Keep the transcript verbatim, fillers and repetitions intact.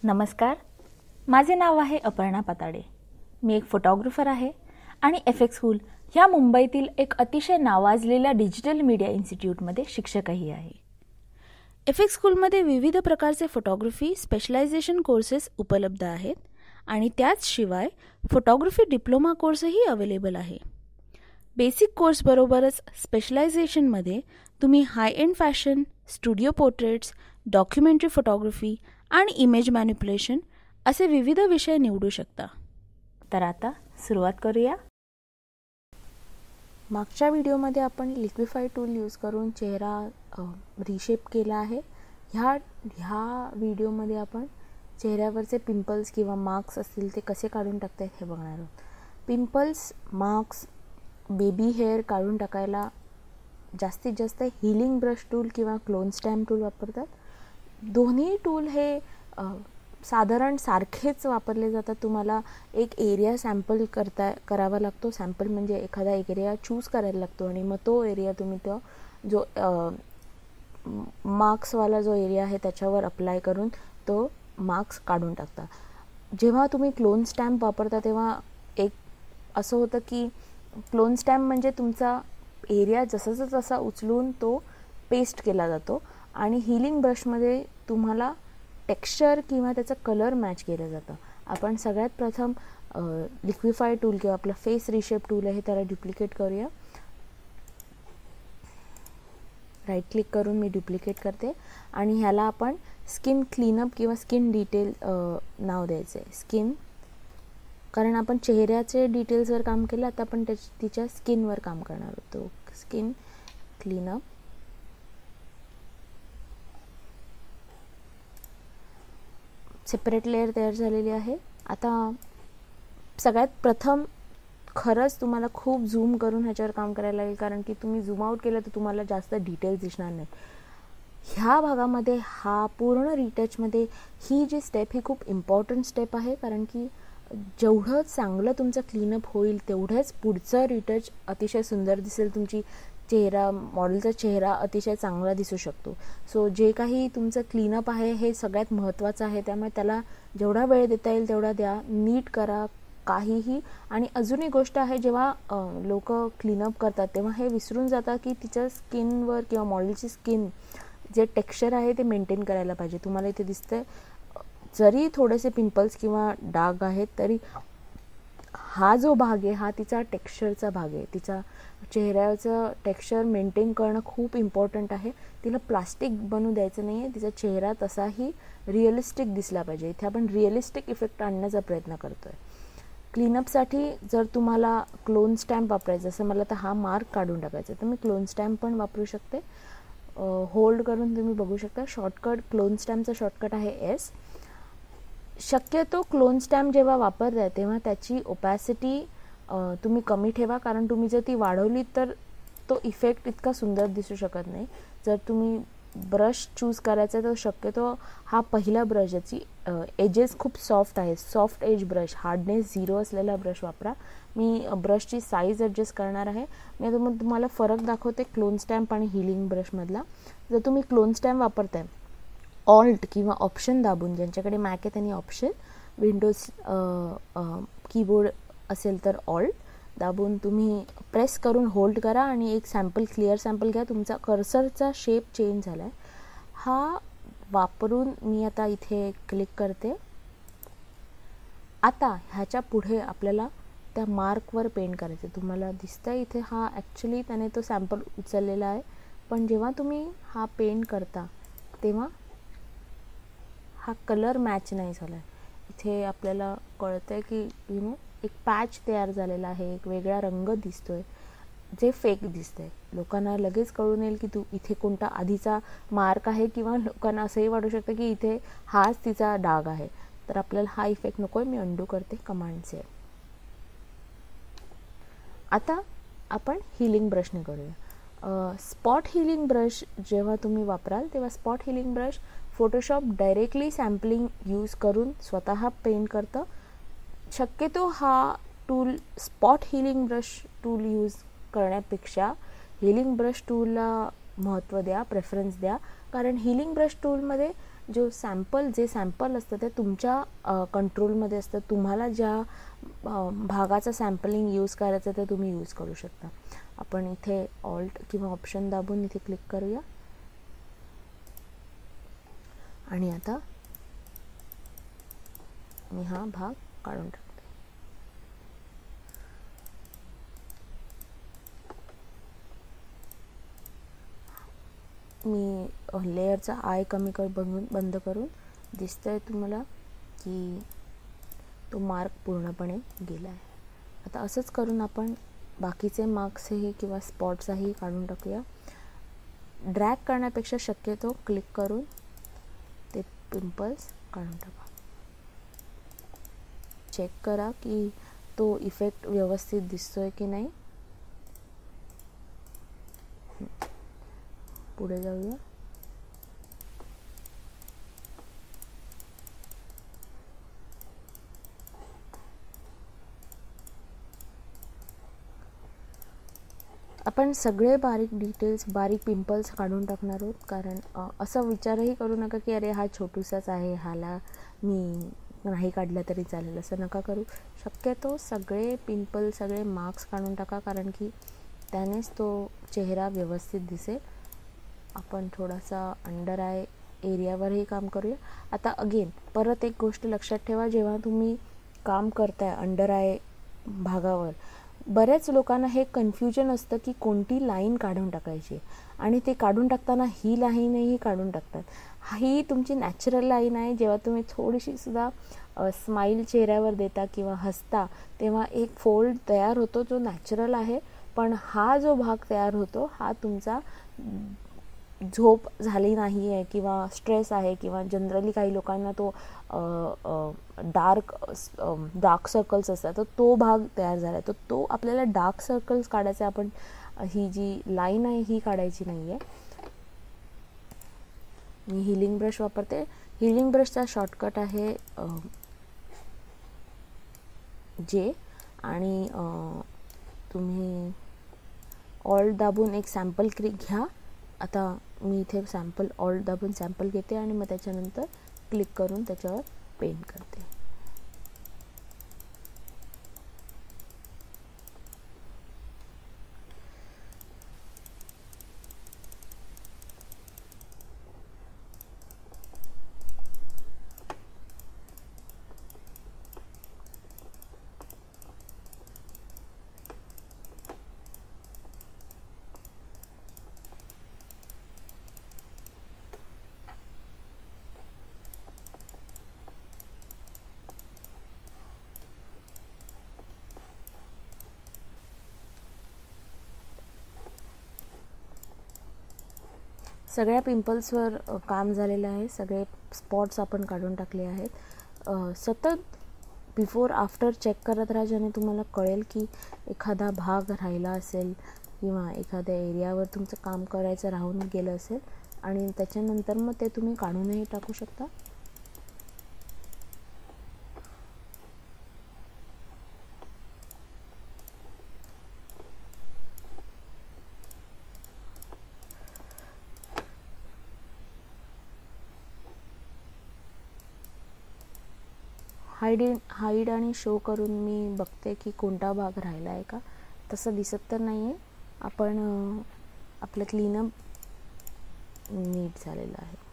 नमस्कार, माझे नाव आहे अपर्णा पाताडे. मी एक फोटोग्राफर आहे आणि एफ एक्स स्कूल ह्या मुंबईतील एक अतिशय नावाजलेल्या डिजिटल मीडिया इन्स्टिट्यूटमध्ये शिक्षकही आहे. एफ एक्स स्कूलमध्ये विविध प्रकारचे फोटोग्राफी स्पेशलायझेशन कोर्सेस उपलब्ध आहेत आणि त्याचशिवाय फोटोग्राफी डिप्लोमा कोर्सही अवेलेबल आहे. बेसिक कोर्सबरोबरच स्पेशलायझेशनमध्ये तुम्ही high end fashion, studio portraits, documentary photography आणि इमेज मॅनिप्युलेशन असे विविध विषय निवडू शकता. तर आता सुरुवात करूया. मागच्या व्हिडिओमध्ये आपण लिक्विफाय टूल यूज करून चेहरा रिशेप केला आहे. ह्या ह्या व्हिडिओमध्ये आपण चेहऱ्यावरचे पिंपल्स किंवा मार्क्स असतील ते कसे काढून टाकतात हे बघणार आहोत. पिंपल्स, मार्क्स, बेबी हेअर काढून टाकायला जास्तीत जास्त हीलिंग ब्रश टूल किंवा क्लोन स्टॅम्प टूल वापरतात. दोन्ही टूल हे साधारण सारखेच वापरले जातात. तुम्हाला एक एरिया सॅम्पल करता करावा लागतो. सॅम्पल म्हणजे एखादा एरिया चूज करायला लागतो आणि मग तो एरिया तुम्ही तो जो मार्क्सवाला जो एरिया आहे त्याच्यावर अप्लाय करून तो मार्क्स काढून टाकता. जेव्हा तुम्ही क्लोन स्टॅम्प वापरता तेव्हा एक असं होतं की क्लोन स्टॅम्प म्हणजे तुमचा एरिया जसाचा तसा उचलून तो पेस्ट केला जातो आणि हीलिंग ब्रशमध्ये तुम्हाला टेक्स्चर किंवा त्याचा कलर मॅच केलं जातं. आपण सगळ्यात प्रथम लिक्विफाय टूल किंवा आपला फेस रिशेप टूल आहे त्याला डुप्लिकेट करूया. राईट क्लिक करून मी डुप्लिकेट करते आणि ह्याला आपण स्किन क्लीनअप किंवा स्किन डिटेल नाव द्यायचं आहे. स्किन, कारण आपण चेहऱ्याचे डिटेल्सवर काम केलं, आता आपण त्या तिच्या स्किनवर काम करणार होतो. Skin cleanup. सेपरेट लेअर तयार झालेली आहे. आता सगळ्यात प्रथम खरंच तुम्हाला खूप झूम करून ह्याच्यावर काम करायला लागेल, कारण की तुम्ही झूम आउट केलं तर तुम्हाला जास्त डिटेल्स दिसणार नाही. ह्या भागामध्ये हा पूर्ण रिटचमध्ये ही जी स्टेप ही खूप इम्पॉर्टंट स्टेप आहे, कारण की जेवढं चांगलं तुमचं क्लीनअप होईल तेवढंच पुढचं रिटच अतिशय सुंदर दिसेल. तुमची चेहरा मॉडेलचा चेहरा अतिशय चांगला दिसू शकतो. सो जे काही तुमचं क्लीनअप आहे हे सगळ्यात महत्त्वाचं आहे. त्यामुळे त्याला जेवढा वेळ देता येईल तेवढा द्या. नीट करा काहीही. आणि अजून एक गोष्ट आहे, जेव्हा लोक क्लीनअप करतात तेव्हा हे विसरून जातात की तिच्या स्किनवर किंवा मॉडेलची स्किन जे टेक्स्चर आहे ते मेंटेन करायला पाहिजे. तुम्हाला इथे दिसतंय जरी थोडेसे पिंपल्स किंवा डाग आहेत तरी हा जो भाग आहे हा तिचा टेक्स्चरचा भाग आहे. तिचा चेहऱ्याचं टेक्स्चर मेंटेन करणं खूप इम्पॉर्टंट आहे. तिला प्लास्टिक बनू द्यायचं नाही आहे. तिचा चेहरा तसाही रिअलिस्टिक दिसला पाहिजे. इथे आपण रिअलिस्टिक इफेक्ट आणण्याचा प्रयत्न करतो आहे. क्लीनअपसाठी जर तुम्हाला क्लोन स्टॅम्प वापरायचं असं मला तर हा मार्क काढून टाकायचा तर मी क्लोन स्टॅम्प पण वापरू शकते. होल्ड करून तुम्ही बघू शकता. शॉर्टकट क्लोन स्टॅम्पचा शॉर्टकट आहे एस. शक्यतो क्लोन स्टॅम्प जेव्हा वापरताय तेव्हा त्याची ओपॅसिटी तुम्ही कमी ठेवा, कारण तुम्ही जर ती वाढवली तर तो इफेक्ट इतका सुंदर दिसू शकत नाही. जर तुम्ही ब्रश चूज करायचा तर शक्यतो हा पहिला ब्रश ज्याची एजेस खूप सॉफ्ट आहे, soft edge brush, hardness zero असलेला ब्रश वापरा. मी ब्रशची साईज ॲडजस्ट करणार आहे. मी आता मग तुम्हाला फरक दाखवते क्लोन स्टॅम्प आणि हीलिंग ब्रशमधला. जर तुम्ही क्लोन स्टॅम्प वापरताय ऑल्ट किंवा ऑप्शन दाबून, ज्यांच्याकडे मॅक आहे त्यांनी ऑप्शन, विंडोज कीबोर्ड असेल तर ऑल्ट दाबून तुम्ही प्रेस करून होल्ड करा आणि एक सॅम्पल क्लिअर सॅम्पल घ्या. तुमचा कर्सरचा शेप चेंज झाला आहे. हा वापरून मी आता इथे क्लिक करते. आता ह्याच्या पुढे आपल्याला त्या मार्कवर पेंट करायचं. तुम्हाला दिसतं इथे हा ॲक्च्युली त्याने तो सॅम्पल उचललेला आहे, पण जेव्हा तुम्ही हा पेंट करता तेव्हा हा कलर मॅच नाही झाला आहे. इथे आपल्याला कळतं आहे की यु नो एक पॅच तयार झालेला आहे, एक वेगळा रंग दिसतोय जे फेक दिसतंय. लोकांना लगेच कळून येईल की तू इथे कोणता आधीचा मार्क आहे, किंवा लोकांना असंही वाटू शकतं की इथे हाच तिचा डाग आहे. तर आपल्याला हा इफेक्ट नको आहे. मी अंडू करते कमांडचे. आता आपण हीलिंग ब्रशने करूया. स्पॉट हीलिंग ब्रश जेव्हा तुम्ही वापराल तेव्हा spot healing brush Photoshop directly sampling use करून स्वतः पेंट करतं. शक्यतो हा tool spot healing brush tool use करण्यापेक्षा हीलिंग ब्रश टूलला महत्त्व द्या, प्रेफरन्स द्या, कारण हीलिंग ब्रश टूलमध्ये जो सॅम्पल जे सॅम्पल असतं ते तुमच्या कंट्रोलमध्ये असतं. तुम्हाला ज्या भागाचा सॅम्पलिंग यूज करायचं ते तुम्ही यूज करू शकता. आपण इथे ऑल्ट किंवा ऑप्शन दाबून इथे क्लिक करूया आणि आता मी हा भाग काढून टाकते. मी लेअरचा आय कमी कर बघून बंद करून दिसतंय तुम्हाला की तो मार्क पूर्णपणे गेला आहे. आता असंच करून आपण बाकीचे मार्क्सही किंवा स्पॉट्सही काढून टाकूया. ड्रॅग करण्यापेक्षा शक्यतो क्लिक करून ते पिंपल्स काढून टाका. चेक करा की तो इफेक्ट व्यवस्थित दिसतोय की नाही. पुढे जाऊया. आपण सगळे बारीक डिटेल्स बारीक पिंपल्स काढून टाकणार आहोत. कारण असं विचारही करू नका की अरे हा छोटूसाच आहे, हाला मी नाही काढलं तरी चालेल, असं नका करू. शक्यतो सगळे पिंपल सगळे मार्क्स काढून टाका, कारण की त्यानेच तो चेहरा व्यवस्थित दिसेल. आपण थोडासा अंडर आय एरियावरही काम करूया. आता अगेन परत एक गोष्ट लक्षात ठेवा, जेव्हा तुम्ही काम करताय अंडर आय भागावर, बऱ्याच लोकांना हे कन्फ्युजन असतं की कोणती लाईन काढून टाकायची, आणि ते काढून टाकताना ही लाईनही काढून टाकतात. ही तुमची नॅचरल लाईन आहे. जेव्हा तुम्ही थोडीशी सुद्धा स्माईल चेहऱ्यावर देता किंवा हसता तेव्हा एक फोल्ड तयार होतो जो नॅचरल आहे. पण हा जो भाग तयार होतो हा तुमचा झोप झाली नाही आहे किंवा स्ट्रेस आहे, किंवा जनरली काही लोकांना तो डार्क डार्क सर्कल्स असतात, तर तो भाग तयार झाला आहे. तर तो आपल्याला डार्क सर्कल्स काढायचे. आपण ही जी लाईन आहे ही काढायची नाही आहे. मी हिलिंग ब्रश वापरते. हिलिंग ब्रशचा शॉर्टकट आहे जे, आणि तुम्ही ऑल्ट दाबून एक सॅम्पल क्लिक घ्या. आता मी इथे सॅम्पल ऑल्ट दाबून सॅम्पल घेते आणि मग त्याच्यानंतर क्लिक करून त्याच्यावर पेंट करते. सगळ्या पिंपल्सवर काम झालेलं आहे. सगळे स्पॉट्स आपण काढून टाकले आहेत. सतत बिफोर आफ्टर चेक करत राहा, ज्याने तुम्हाला कळेल की एखादा भाग राहिला असेल किंवा एखाद्या एरियावर तुमचं काम करायचं राहून गेलं असेल, आणि त्याच्यानंतर मग ते तुम्ही काढूनही टाकू शकता. हाईड हाईड आणि शो करून मी बघते की कोणता भाग राहिला आहे का. तसं दिसत तर नाही आहे. आपण आपलं क्लीनअप नीट झालेलं आहे.